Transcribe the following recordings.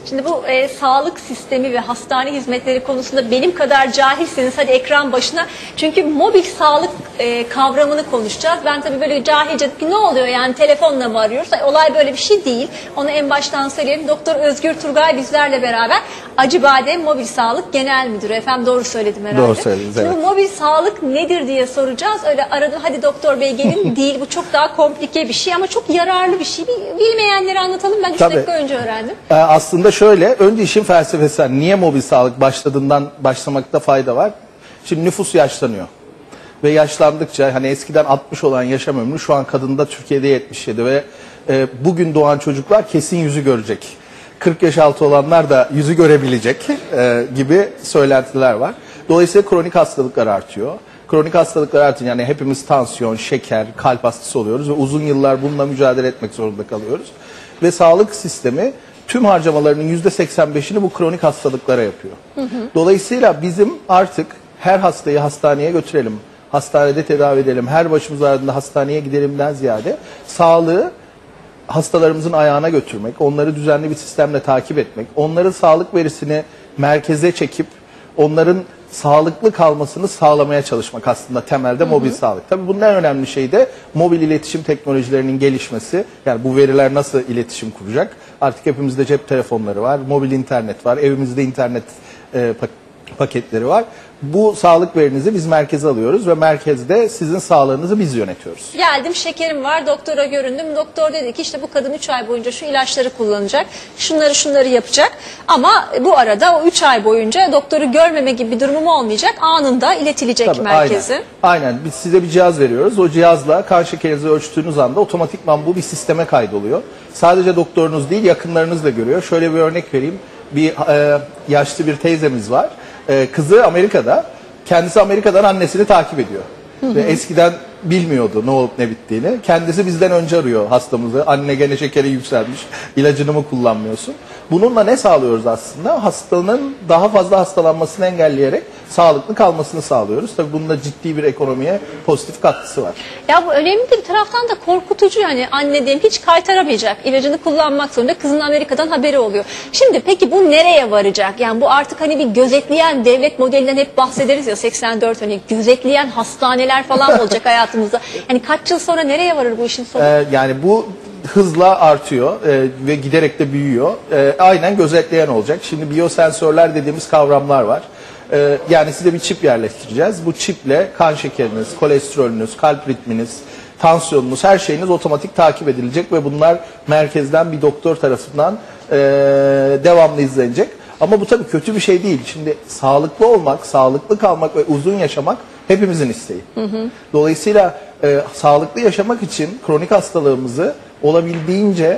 Şimdi bu sağlık sistemi ve hastane hizmetleri konusunda benim kadar cahilseniz hadi ekran başına. Çünkü mobil sağlık kavramını konuşacağız. Ben tabii böyle cahilce ne oluyor yani telefonla mı arıyoruz? Olay böyle bir şey değil. Onu en baştan söyleyelim. Doktor Özgür Turgay bizlerle beraber Acıbadem Mobil Sağlık Genel Müdürü. Efendim doğru söyledim herhalde. Doğru söylediniz, evet. Şimdi bu mobil sağlık nedir diye soracağız. Öyle arada hadi doktor bey gelin değil. Bu çok daha komplike bir şey ama çok yararlı bir şey. Bilmeyenleri anlatalım. Ben 3 dakika önce öğrendim. Aslında şöyle, önce işin felsefesi, niye mobil sağlık başladığından başlamakta fayda var. Şimdi nüfus yaşlanıyor. Ve yaşlandıkça hani eskiden 60 olan yaşam ömrü şu an kadında Türkiye'de 77 ve bugün doğan çocuklar kesin yüzü görecek. 40 yaş altı olanlar da yüzü görebilecek gibi söylentiler var. Dolayısıyla kronik hastalıklar artıyor. Kronik hastalıklar artıyor yani hepimiz tansiyon, şeker, kalp hastası oluyoruz ve uzun yıllar bununla mücadele etmek zorunda kalıyoruz. Ve sağlık sistemi tüm harcamalarının %85'ini bu kronik hastalıklara yapıyor. Dolayısıyla bizim artık her hastayı hastaneye götürelim, hastanede tedavi edelim, her başımız ağrıdığında hastaneye gidelimden ziyade sağlığı hastalarımızın ayağına götürmek, onları düzenli bir sistemle takip etmek, onların sağlık verisini merkeze çekip onların sağlıklı kalmasını sağlamaya çalışmak aslında temelde mobil sağlık. Tabii bunun en önemli şey de mobil iletişim teknolojilerinin gelişmesi. Yani bu veriler nasıl iletişim kuracak? Artık hepimizde cep telefonları var, mobil internet var, evimizde internet paketleri var. Bu sağlık verinizi biz merkeze alıyoruz ve merkezde sizin sağlığınızı biz yönetiyoruz. Geldim, şekerim var, doktora göründüm. Doktor dedi ki işte bu kadın 3 ay boyunca şu ilaçları kullanacak, şunları yapacak. Ama bu arada o 3 ay boyunca doktoru görmeme gibi bir durumum olmayacak. Anında iletilecek Tabii, merkeze. Aynen. Biz size bir cihaz veriyoruz. O cihazla kan şekerinizi ölçtüğünüz anda otomatikman bu bir sisteme kaydoluyor. Sadece doktorunuz değil, yakınlarınız da görüyor. Şöyle bir örnek vereyim. Bir yaşlı bir teyzemiz var. Kızı Amerika'da, kendisi Amerika'dan annesini takip ediyor. Ve eskiden bilmiyordu ne olup ne bittiğini. Kendisi bizden önce arıyor hastamızı. Anne gene şekeri yükselmiş, ilacını mı kullanmıyorsun? Bununla ne sağlıyoruz aslında? Hastanın daha fazla hastalanmasını engelleyerek sağlıklı kalmasını sağlıyoruz. Tabii bunda ciddi bir ekonomiye pozitif katkısı var. Ya bu önemli de bir taraftan da korkutucu yani anne diyelim hiç kaytaramayacak. İlacını kullanmak zorunda, kızın Amerika'dan haberi oluyor. Şimdi peki bu nereye varacak? Yani bu artık hani bir gözetleyen devlet modelinden hep bahsederiz ya 84 hani gözetleyen hastaneler falan olacak hayatımızda. Yani kaç yıl sonra nereye varır bu işin sonu? Yani bu hızla artıyor ve giderek de büyüyor. Aynen gözetleyen olacak. Şimdi biyosensörler dediğimiz kavramlar var. Yani size bir çip yerleştireceğiz. Bu çiple kan şekeriniz, kolesterolünüz, kalp ritminiz, tansiyonunuz, her şeyiniz otomatik takip edilecek ve bunlar merkezden bir doktor tarafından devamlı izlenecek. Ama bu tabii kötü bir şey değil. Şimdi sağlıklı olmak, sağlıklı kalmak ve uzun yaşamak hepimizin isteği. Dolayısıyla sağlıklı yaşamak için kronik hastalığımızı olabildiğince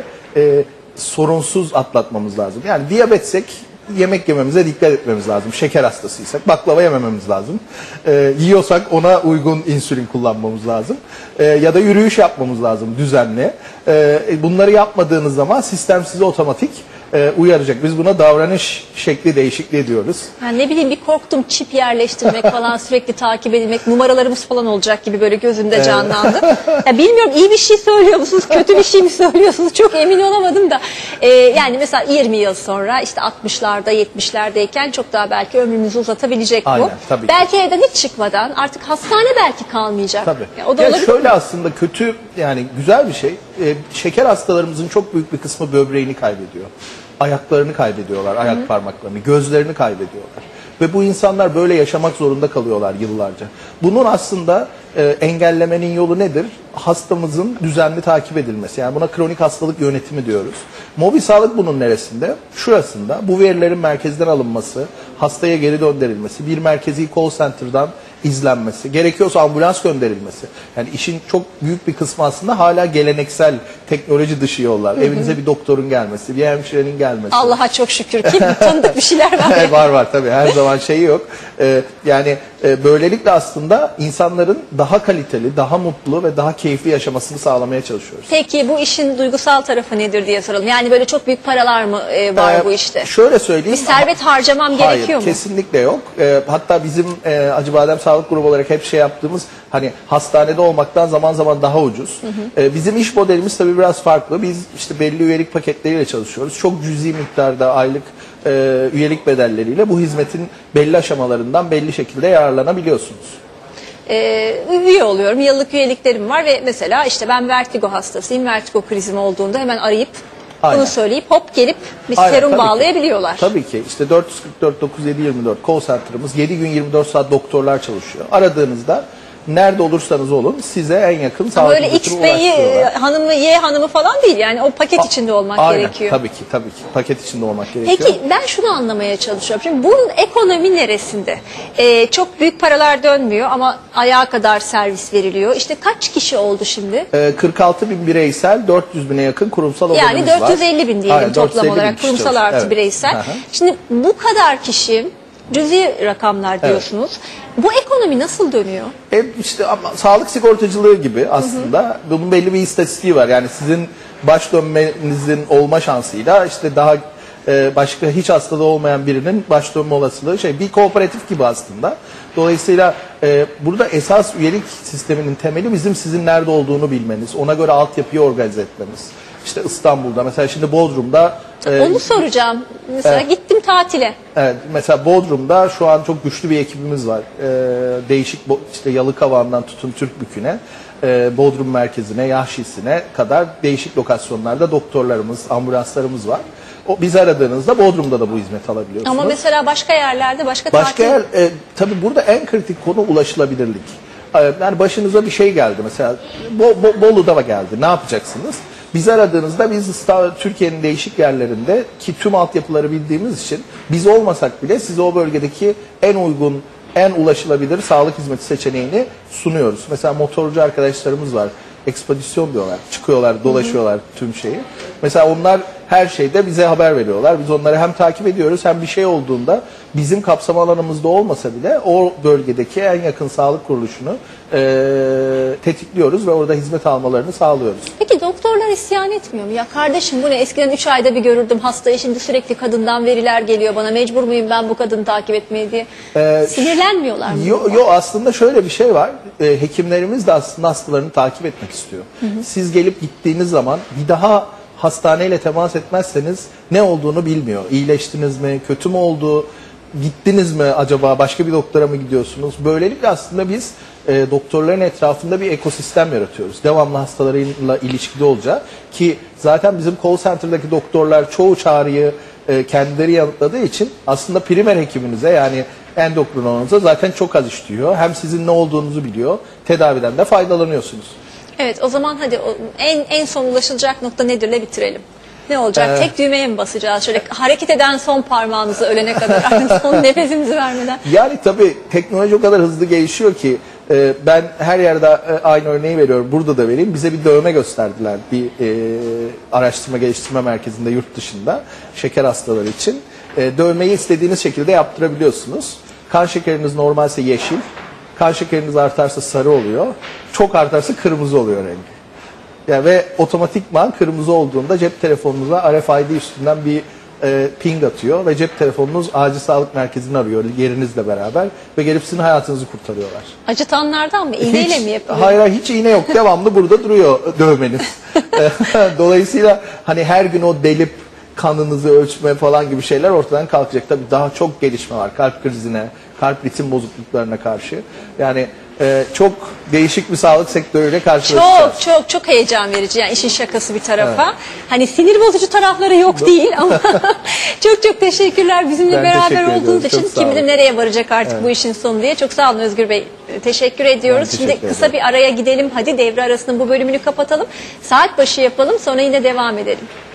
sorunsuz atlatmamız lazım. Yani diyabetsek yemek yememize dikkat etmemiz lazım. Şeker hastasıysak baklava yemememiz lazım. Yiyorsak ona uygun insülin kullanmamız lazım. Ya da yürüyüş yapmamız lazım düzenli. Bunları yapmadığınız zaman sistem sizi otomatik uyaracak. Biz buna davranış şekli değişikliği diyoruz. Yani ne bileyim bir korktum çip yerleştirmek falan sürekli takip edilmek numaralarımız falan olacak gibi böyle gözümde canlandı. Ya bilmiyorum iyi bir şey söylüyor musunuz kötü bir şey mi söylüyorsunuz çok emin olamadım da. Yani mesela 20 yıl sonra işte 60'larda 70'lerdeyken çok daha belki ömrümüzü uzatabilecek bu. Aynen, tabii belki ki. Evden hiç çıkmadan artık hastane belki kalmayacak. Tabii. Ya, o da olabilir şöyle mi? aslında kötü yani güzel bir şey. Şeker hastalarımızın çok büyük bir kısmı böbreğini kaybediyor. Ayaklarını kaybediyorlar, ayak parmaklarını, gözlerini kaybediyorlar. Ve bu insanlar böyle yaşamak zorunda kalıyorlar yıllarca. Bunun aslında engellemenin yolu nedir? Hastamızın düzenli takip edilmesi. Yani buna kronik hastalık yönetimi diyoruz. Mobil sağlık bunun neresinde? Şurasında. Bu verilerin merkezden alınması, hastaya geri döndürülmesi, bir merkezi call center'dan izlenmesi, gerekiyorsa ambulans gönderilmesi. Yani işin çok büyük bir kısmı aslında hala geleneksel teknoloji dışı yollar. Evinize bir doktorun gelmesi, bir hemşirenin gelmesi. Allah'a çok şükür ki tanıdık bir şeyler var. var tabii her zaman şeyi yok. Yani böylelikle aslında insanların daha kaliteli, daha mutlu ve daha keyifli yaşamasını sağlamaya çalışıyoruz. Peki bu işin duygusal tarafı nedir diye soralım. Yani böyle çok büyük paralar mı var bu işte? Şöyle söyleyeyim. Bir servet harcamam gerekiyor mu? Hayır, kesinlikle yok. Hatta bizim Acıbadem Sağlık sağlık grubu olarak hep şey yaptığımız, hani hastanede olmaktan zaman zaman daha ucuz. Bizim iş modelimiz tabii biraz farklı. Biz işte belli üyelik paketleriyle çalışıyoruz. Çok cüzi miktarda aylık üyelik bedelleriyle bu hizmetin belli aşamalarından belli şekilde yararlanabiliyorsunuz. Üye oluyorum. Yıllık üyeliklerim var ve mesela işte ben vertigo hastasıyım. Vertigo krizim olduğunda hemen arayıp Aynen. bunu söyleyip hop gelip bir Aynen, serum tabii ki. bağlayabiliyorlar. Tabii ki. İşte 444 9724 call center'ımız 7 gün 24 saat doktorlar çalışıyor. Aradığınızda nerede olursanız olun size en yakın Ama sağlık öyle X hizmetini Bey'i ulaştırıyorlar. hanımı Y hanımı falan değil yani o paket içinde olmak Aynen, gerekiyor. tabii ki paket içinde olmak gerekiyor. Peki ben şunu anlamaya çalışıyorum. Şimdi bunun ekonomi neresinde? Çok büyük paralar dönmüyor ama ayağa kadar servis veriliyor. İşte kaç kişi oldu şimdi? 46 bin bireysel, 400 bine yakın kurumsal abonemiz Yani var. 450 bin diyelim Aynen, toplam 450 bin olarak kişi kurumsal çalışıyor. artı Evet. bireysel. Hı hı. Şimdi bu kadar kişi cüzi rakamlar diyorsunuz. Bu ekonomi nasıl dönüyor? İşte ama sağlık sigortacılığı gibi aslında bunun belli bir istatistiği var. Yani sizin baş dönmenizin olma şansıyla işte daha başka hiç hastalığı olmayan birinin baş dönme olasılığı bir kooperatif gibi aslında. Dolayısıyla burada esas üyelik sisteminin temeli bizim sizin nerede olduğunu bilmeniz, ona göre altyapıyı organize etmeniz. İşte İstanbul'da mesela şimdi Bodrum'da Onu soracağım. Mesela gittim tatile. evet, mesela Bodrum'da şu an çok güçlü bir ekibimiz var. Değişik işte Yalıkavak'ından tutun Türkbükü'ne, Bodrum merkezine, Yahşisi'ne kadar değişik lokasyonlarda doktorlarımız, ambulanslarımız var. Bizi aradığınızda Bodrum'da da bu hizmeti alabiliyorsunuz. Ama mesela başka yerlerde başka Başka tatil... tabii burada en kritik konu ulaşılabilirlik. Yani başınıza bir şey geldi mesela Bolu'da geldi. Ne yapacaksınız? Bizi aradığınızda biz Türkiye'nin değişik yerlerinde ki tüm altyapıları bildiğimiz için biz olmasak bile size o bölgedeki en uygun, en ulaşılabilir sağlık hizmeti seçeneğini sunuyoruz. Mesela motorcu arkadaşlarımız var. Ekspedisyon diyorlar. Çıkıyorlar, dolaşıyorlar tüm şeyi. Mesela onlar her şeyde bize haber veriyorlar. Biz onları hem takip ediyoruz hem bir şey olduğunda bizim kapsam alanımızda olmasa bile o bölgedeki en yakın sağlık kuruluşunu tetikliyoruz ve orada hizmet almalarını sağlıyoruz. Peki doktorlar isyan etmiyor mu? Ya kardeşim bu ne? Eskiden 3 ayda bir görürdüm hastayı. Şimdi sürekli kadından veriler geliyor bana. Mecbur muyum ben bu kadını takip etmeye diye. Sinirlenmiyorlar mı? Yok aslında şöyle bir şey var. Hekimlerimiz de aslında hastalarını takip etmek istiyor. Siz gelip gittiğiniz zaman bir daha hastaneyle temas etmezseniz ne olduğunu bilmiyor. İyileştiniz mi? Kötü mü oldu? Gittiniz mi acaba? Başka bir doktora mı gidiyorsunuz? Böylelikle aslında biz doktorların etrafında bir ekosistem yaratıyoruz. Devamlı hastalarıyla ilişkide olacak ki zaten bizim call center'daki doktorlar çoğu çağrıyı kendileri yanıtladığı için aslında primer hekiminize yani endokrinoloğunuza zaten çok az iş diyor. Hem sizin ne olduğunuzu biliyor. Tedaviden de faydalanıyorsunuz. Evet o zaman hadi en son ulaşılacak nokta nedirle bitirelim. Ne olacak? Tek düğmeye mi basacağız? Şöyle hareket eden son parmağımızı ölene kadar artık son nefesimizi vermeden. Yani tabii teknoloji o kadar hızlı gelişiyor ki ben her yerde aynı örneği veriyorum. Burada da vereyim. Bize bir dövme gösterdiler bir araştırma geliştirme merkezinde yurt dışında şeker hastaları için. Dövmeyi istediğiniz şekilde yaptırabiliyorsunuz. Kan şekeriniz normalse yeşil. Kan şekeriniz artarsa sarı oluyor. Çok artarsa kırmızı oluyor rengi. Yani ve otomatikman kırmızı olduğunda cep telefonunuza RFID üstünden bir ping atıyor ve cep telefonunuz acil sağlık merkezini arıyor yerinizle beraber ve gelip sizin hayatınızı kurtarıyorlar. Acıtanlardan mı? İğneyle mi yapılıyor? Hayır hiç iğne yok. Devamlı burada duruyor dövmeniz. Dolayısıyla hani her gün o delip kanınızı ölçme falan gibi şeyler ortadan kalkacak. Tabii daha çok gelişme var kalp krizine, kalp ritim bozukluklarına karşı. Yani çok değişik bir sağlık sektörüyle karşılaşacağız. Çok heyecan verici yani işin şakası bir tarafa. Evet. Hani sinir bozucu tarafları yok değil ama çok teşekkürler bizimle beraber olduğunuz için. Kim bilir nereye varacak artık bu işin sonu diye. Çok sağ olun Özgür Bey. Teşekkür ediyoruz. Şimdi kısa bir araya gidelim. Hadi devre arasının bu bölümünü kapatalım. Saat başı yapalım sonra yine devam edelim.